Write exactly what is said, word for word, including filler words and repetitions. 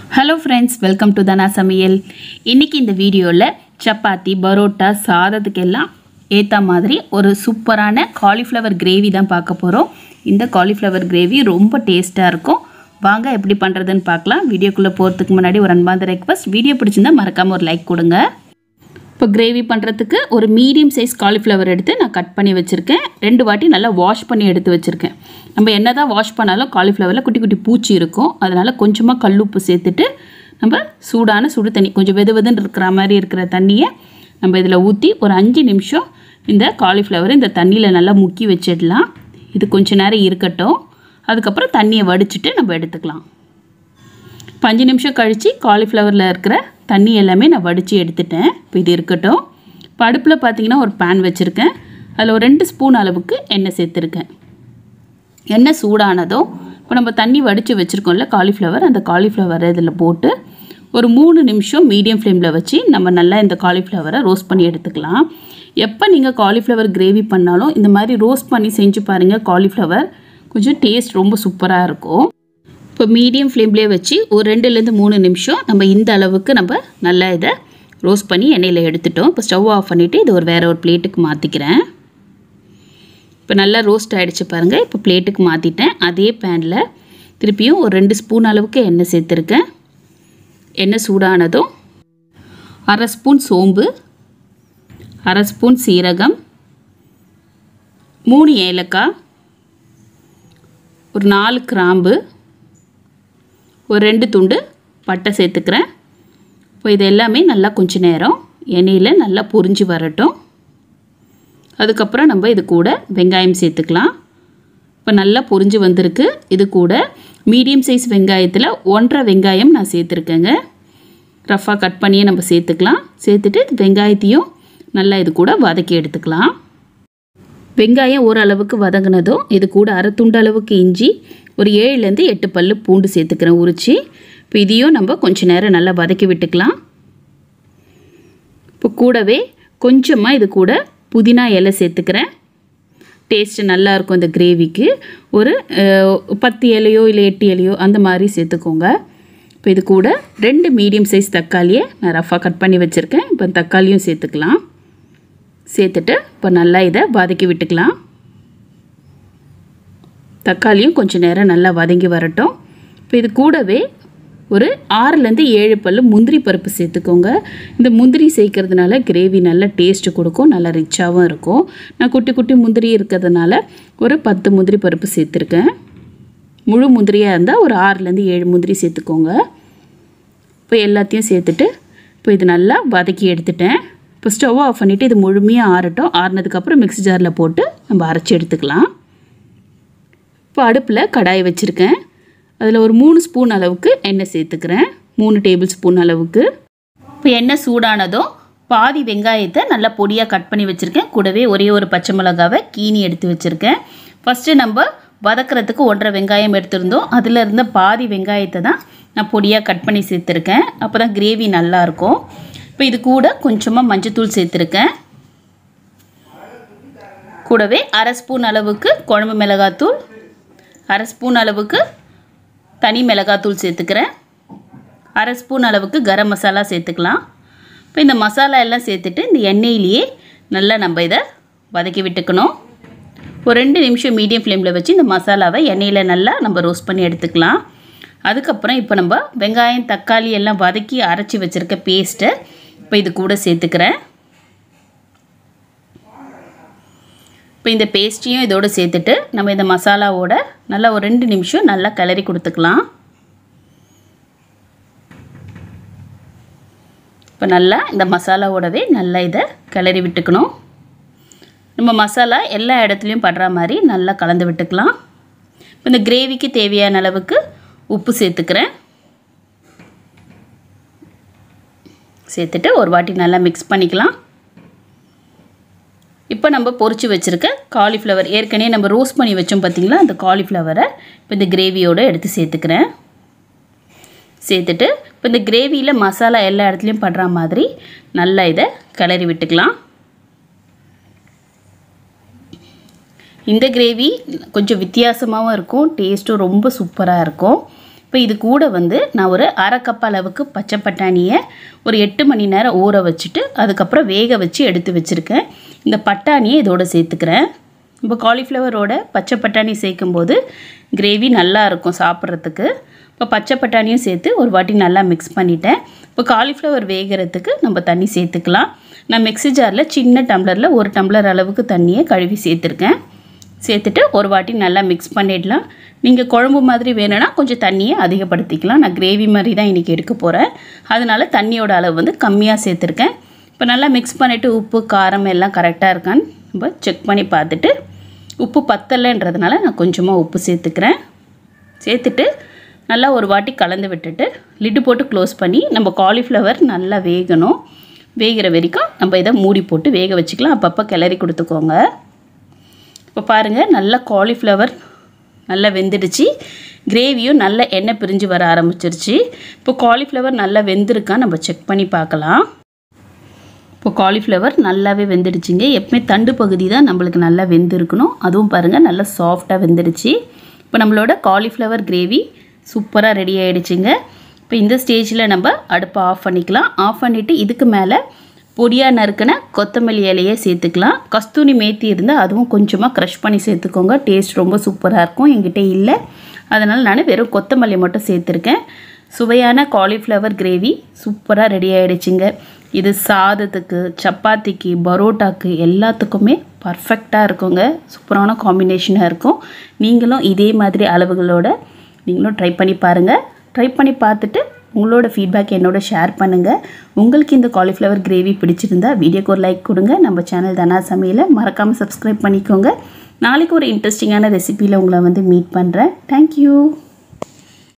Hello friends, welcome to Dana Samayal. இன்னைக்கு இந்த வீடியோல சப்பாத்தி, பரோட்டா, சாதத்துக்கெல்லாம் ஏத்த மாதிரி ஒரு சூப்பரான காலிஃப்ளவர் கிரேவி தான் பார்க்க போறோம். இந்த காலிஃப்ளவர் கிரேவி ரொம்ப டேஸ்டா இருக்கும். வாங்க எப்படி பண்றதுன்னு பார்க்கலாம். வீடியோக்குள்ள போறதுக்கு முன்னாடி ஒரு அன்பான ரெக்வெஸ்ட், வீடியோ பிடிச்சிருந்தா மறக்காம ஒரு லைக் கொடுங்க. இப்போ கிரேவி பண்ணுறதுக்கு ஒரு மீடியம் சைஸ் காலிஃப்ளவர் எடுத்து நான் கட் பண்ணி வச்சுருக்கேன். ரெண்டு வாட்டி நல்லா வாஷ் பண்ணி எடுத்து வச்சுருக்கேன். நம்ம என்ன தான் வாஷ் பண்ணாலும் காலிஃப்ளவரில் குட்டி குட்டி பூச்சி இருக்கும். அதனால் கொஞ்சமாக கல்லுப்பு சேர்த்துட்டு நம்ம சூடான சுடு தண்ணி, கொஞ்சம் வெது வெதுன்னு இருக்கிற மாதிரி இருக்கிற தண்ணியை நம்ம இதில் ஊற்றி ஒரு அஞ்சு நிமிஷம் இந்த காலிஃப்ளவர் இந்த தண்ணியில் நல்லா முக்கி வச்சிடலாம். இது கொஞ்சம் நேரம் இருக்கட்டும். அதுக்கப்புறம் தண்ணியை வடிச்சிட்டு நம்ம எடுத்துக்கலாம். இப்போ அஞ்சு நிமிஷம் கழித்து காலிஃப்ளவரில் இருக்கிற தண்ணி எல்லாமே நான் வடித்து எடுத்துட்டேன். இப்போ இது இருக்கட்டும். இப்போ அடுப்பில் பார்த்தீங்கன்னா ஒரு பேன் வச்சுருக்கேன். அதில் ஒரு ரெண்டு ஸ்பூன் அளவுக்கு எண்ணெய் சேர்த்துருக்கேன். எண்ணெய் சூடானதும் இப்போ நம்ம தண்ணி வடித்து வச்சுருக்கோம்ல காலிஃப்ளவர், அந்த காலிஃப்ளவரை இதில் போட்டு ஒரு மூணு நிமிஷம் மீடியம் ஃப்ளேமில் வச்சு நம்ம நல்லா இந்த காலிஃப்ளவரை ரோஸ்ட் பண்ணி எடுத்துக்கலாம். எப்போ நீங்கள் காலிஃப்ளவர் கிரேவி பண்ணாலும் இந்த மாதிரி ரோஸ்ட் பண்ணி செஞ்சு பாருங்கள். காலிஃப்ளவர் கொஞ்சம் டேஸ்ட் ரொம்ப சூப்பராக இருக்கும். இப்போ மீடியம் ஃப்ளேம்லேயே வச்சு ஒரு ரெண்டுலேருந்து மூணு நிமிஷம் நம்ம இந்த அளவுக்கு நம்ம நல்லா இதை ரோஸ்ட் பண்ணி எண்ணெயில் எடுத்துட்டோம். இப்போ ஸ்டவ் ஆஃப் பண்ணிவிட்டு இது ஒரு வேறு ஒரு பிளேட்டுக்கு மாற்றிக்கிறேன். இப்போ நல்லா ரோஸ்ட் ஆகிடுச்சு பாருங்கள். இப்போ பிளேட்டுக்கு மாற்றிட்டேன். அதே பேனில் திருப்பியும் ஒரு ரெண்டு ஸ்பூன் அளவுக்கு எண்ணெய் சேர்த்துருக்கேன். எண்ணெய் சூடானதும் அரை ஸ்பூன் சோம்பு, அரை ஸ்பூன் சீரகம், மூணு ஏலக்காய், ஒரு நாலு கிராம்பு, ஒரு ரெண்டு துண்டு பட்டை சேர்த்துக்கிறேன். இப்போ இது எல்லாமே நல்லா கொஞ்சம் நேரம் எண்ணெயில் நல்லா பொரிஞ்சு வரட்டும். அதுக்கப்புறம் நம்ம இது கூட வெங்காயம் சேர்த்துக்கலாம். இப்போ நல்லா பொரிஞ்சு வந்திருக்கு. இது கூட மீடியம் சைஸ் வெங்காயத்தில் ஒன்றரை வெங்காயம் நான் சேர்த்துருக்கேங்க. ரஃபாக கட் பண்ணியே நம்ம சேர்த்துக்கலாம். சேர்த்துட்டு வெங்காயத்தையும் நல்லா இது கூட வதக்கி எடுத்துக்கலாம். வெங்காயம் ஓரளவுக்கு வதங்கினதும் இது கூட அரை துண்டு அளவுக்கு இஞ்சி, ஒரு ஏழுலேருந்து எட்டு பல் பூண்டு சேர்த்துக்கிறேன் உரிச்சு. இப்போ இதையும் நம்ம கொஞ்சம் நேரம் நல்லா வதக்கி விட்டுக்கலாம். இப்போ கூடவே கொஞ்சமாக இது கூட புதினா இலை சேர்த்துக்கிறேன். டேஸ்ட்டு நல்லாயிருக்கும் இந்த கிரேவிக்கு. ஒரு பத்து இலையோ இல்லை எட்டு இலையோ அந்த மாதிரி சேர்த்துக்கோங்க. இப்போ இது கூட ரெண்டு மீடியம் சைஸ் தக்காளியை நான் ரஃபாக கட் பண்ணி வச்சுருக்கேன். இப்போ தக்காளியும் சேர்த்துக்கலாம். சேர்த்துட்டு இப்போ நல்லா இதை வதக்கி விட்டுக்கலாம். தக்காளியும் கொஞ்சம் நேரம் நல்லா வதங்கி வரட்டும். இப்போ இது கூடவே ஒரு ஆறுலேருந்து ஏழு பல் முந்திரி பருப்பு சேர்த்துக்கோங்க. இந்த முந்திரி சேர்க்கறதுனால கிரேவி நல்லா டேஸ்ட்டு கொடுக்கும், நல்லா ரிச்சாகவும் இருக்கும். நான் குட்டி குட்டி முந்திரி இருக்கிறதுனால ஒரு பத்து முந்திரி பருப்பு சேர்த்துருக்கேன். முழு முந்திரியாக இருந்தால் ஒரு ஆறுலேருந்து ஏழு முந்திரி சேர்த்துக்கோங்க. இப்போ எல்லாத்தையும் சேர்த்துட்டு இப்போ இது நல்லா வதக்கி எடுத்துட்டேன். இப்போ ஸ்டவ் ஆஃப் பண்ணிவிட்டு இது முழுமையாக ஆறட்டும். ஆறினதுக்கப்புறம் மிக்ஸி ஜாரில் போட்டு நம்ம அரைச்சி எடுத்துக்கலாம். இப்போ அடுப்பில் கடாய் வச்சுருக்கேன். அதில் ஒரு மூணு ஸ்பூன் அளவுக்கு எண்ணெய் சேர்த்துக்கிறேன். மூணு டேபிள் ஸ்பூன் அளவுக்கு. இப்போ எண்ணெய் சூடானதும் பாதி வெங்காயத்தை நல்லா பொடியாக கட் பண்ணி வச்சுருக்கேன். கூடவே ஒரே ஒரு பச்சை மிளகாவை கீனி எடுத்து வச்சுருக்கேன். ஃபஸ்ட்டு நம்ம வதக்கிறதுக்கு ஒன்றரை வெங்காயம் எடுத்திருந்தோம். அதில் இருந்த பாதி வெங்காயத்தை தான் நான் பொடியாக கட் பண்ணி சேர்த்துருக்கேன். அப்போ தான் கிரேவி நல்லாயிருக்கும். இப்போ இது கூட கொஞ்சமாக மஞ்சத்தூள் சேர்த்துருக்கேன். கூடவே அரை ஸ்பூன் அளவுக்கு குழம்பு மிளகாத்தூள், அரை ஸ்பூன் அளவுக்கு தனி மிளகாத்தூள் சேர்த்துக்கிறேன். அரை ஸ்பூன் அளவுக்கு கரம் மசாலா சேர்த்துக்கலாம். இப்போ இந்த மசாலா எல்லாம் சேர்த்துட்டு இந்த எண்ணெயிலேயே நல்லா நம்ம இதை வதக்கி விட்டுக்கணும். ஒரு ரெண்டு நிமிஷம் மீடியம் ஃப்ளேமில் வச்சு இந்த மசாலாவை எண்ணெயில் நல்லா நம்ம ரோஸ்ட் பண்ணி எடுத்துக்கலாம். அதுக்கப்புறம் இப்போ நம்ம வெங்காயம் தக்காளி எல்லாம் வதக்கி அரைச்சி வச்சுருக்க பேஸ்ட்டை இப்போ இது கூட சேர்த்துக்கிறேன். இப்போ இந்த பேஸ்ட்டையும் இதோடு சேர்த்துட்டு நம்ம இந்த மசாலாவோட நல்லா ஒரு ரெண்டு நிமிஷம் நல்லா கிளறி கொடுத்துக்கலாம். இப்போ நல்லா இந்த மசாலாவோடவே நல்லா இதை கிளறி விட்டுக்கணும். நம்ம மசாலா எல்லா இடத்துலையும் படுற மாதிரி நல்லா கலந்து விட்டுக்கலாம். இப்போ இந்த கிரேவிக்கு தேவையான அளவுக்கு உப்பு சேர்த்துக்கிறேன். சேர்த்துட்டு ஒரு வாட்டி நல்லா மிக்ஸ் பண்ணிக்கலாம். இப்போ நம்ம பொரிச்சு வச்சுருக்க காலிஃப்ளவர் ஏற்கனவே நம்ம ரோஸ்ட் பண்ணி வச்சோம் பார்த்திங்களா, அந்த காலிஃப்ளவரை இப்போ இந்த கிரேவியோடு எடுத்து சேர்த்துக்கிறேன். சேர்த்துட்டு இப்போ இந்த கிரேவியில் மசாலா எல்லா இடத்துலையும் படுற மாதிரி நல்லா இதை கிளறி விட்டுக்கலாம். இந்த கிரேவி கொஞ்சம் வித்தியாசமாகவும் இருக்கும், டேஸ்ட்டும் ரொம்ப சூப்பராக இருக்கும். இப்போ இது கூட வந்து நான் ஒரு அரை கப் அளவுக்கு பச்சை பட்டாணியை ஒரு எட்டு மணி நேரம் ஊற வச்சுட்டு அதுக்கப்புறம் வேக வச்சு எடுத்து வச்சுருக்கேன். இந்த பட்டாணியை இதோட சேர்த்துக்கிறேன். இப்போ காலிஃப்ளவரோட பச்சை பட்டாணி சேர்க்கும்போது கிரேவி நல்லா இருக்கும் சாப்பிட்றதுக்கு. இப்போ பச்சை பட்டாணியும் சேர்த்து ஒரு வாட்டி நல்லா மிக்ஸ் பண்ணிட்டேன். இப்போ காலிஃப்ளவர் வேகிறதுக்கு நம்ம தண்ணி சேர்த்துக்கலாம். நான் மிக்ஸி ஜாரில் சின்ன டம்ளரில் ஒரு டம்ளர் அளவுக்கு தண்ணியை கழுவி சேர்த்துருக்கேன். சேர்த்துட்டு ஒரு வாட்டி நல்லா மிக்ஸ் பண்ணிடலாம். நீங்கள் குழம்பு மாதிரி வேணும்னா கொஞ்சம் தண்ணியை அதிகப்படுத்திக்கலாம். நான் கிரேவி மாதிரி தான் இன்றைக்கி எடுக்க போகிறேன். அதனால தண்ணியோட அளவு வந்து கம்மியாக சேர்த்துருக்கேன். இப்போ நல்லா மிக்ஸ் பண்ணிவிட்டு உப்பு காரம் எல்லாம் கரெக்டாக இருக்கான்னு நம்ம செக் பண்ணி பார்த்துட்டு உப்பு பத்தலைன்றதுனால நான் கொஞ்சமாக உப்பு சேர்த்துக்கிறேன். சேர்த்துட்டு நல்லா ஒரு வாட்டி கலந்து விட்டுட்டு லிட்டு போட்டு க்ளோஸ் பண்ணி நம்ம காலிஃப்ளவர் நல்லா வேகணும். வேகிற வரைக்கும் நம்ம இதை மூடி போட்டு வேக வச்சுக்கலாம். அப்பப்போ கிளறி கொடுத்துக்கோங்க. இப்போ பாருங்கள் நல்லா காலிஃப்ளவர் நல்லா வெந்துடுச்சு. கிரேவியும் நல்ல எண்ணெய் பிரிஞ்சு வர ஆரம்பிச்சிருச்சு. இப்போ காலிஃப்ளவர் நல்லா வெந்திருக்கா நம்ம செக் பண்ணி பார்க்கலாம். இப்போ காலிஃப்ளவர் நல்லாவே வெந்துடுச்சுங்க. எப்பவுமே தண்டு பகுதி தான் நம்மளுக்கு நல்லா வெந்திருக்கணும். அதுவும் பாருங்கள் நல்லா சாஃப்டாக வெந்துடுச்சு. இப்போ நம்மளோட காலிஃப்ளவர் கிரேவி சூப்பராக ரெடி ஆகிடுச்சுங்க. இப்போ இந்த ஸ்டேஜில் நம்ம அடுப்பை ஆஃப் பண்ணிக்கலாம். ஆஃப் பண்ணிவிட்டு இதுக்கு மேலே பொடியாக நறுக்கின கொத்தமல்லி இலையை சேர்த்துக்கலாம். கஸ்தூரி மேத்தி இருந்தால் அதுவும் கொஞ்சமாக க்ரஷ் பண்ணி சேர்த்துக்கோங்க. டேஸ்ட் ரொம்ப சூப்பராக இருக்கும். என்கிட்ட இல்லை, அதனால் நான் வெறும் கொத்தமல்லி மட்டும் சேர்த்துருக்கேன். சுவையான காலிஃப்ளவர் கிரேவி சூப்பராக ரெடி ஆகிடுச்சுங்க. இது சாதத்துக்கு, சப்பாத்திக்கு, பரோட்டாக்கு எல்லாத்துக்குமே பர்ஃபெக்டாக இருக்குங்க. சூப்பரான காம்பினேஷனாக இருக்கும். நீங்களும் இதே மாதிரி அளவுகளோட நீங்களும் ட்ரை பண்ணி பாருங்கள். ட்ரை பண்ணி பார்த்துட்டு உங்களோட ஃபீட்பேக் என்னோட ஷேர் பண்ணுங்கள். உங்களுக்கு இந்த காலிஃப்ளவர் கிரேவி பிடிச்சிருந்தா வீடியோக்கு ஒரு லைக் கொடுங்க. நம்ம சேனல் தனா சமையலை மறக்காமல் சப்ஸ்கிரைப் பண்ணிக்கோங்க. நாளைக்கு ஒரு இன்ட்ரெஸ்டிங்கான ரெசிபியில் உங்களை வந்து மீட் பண்ணுறேன். தேங்க்யூ.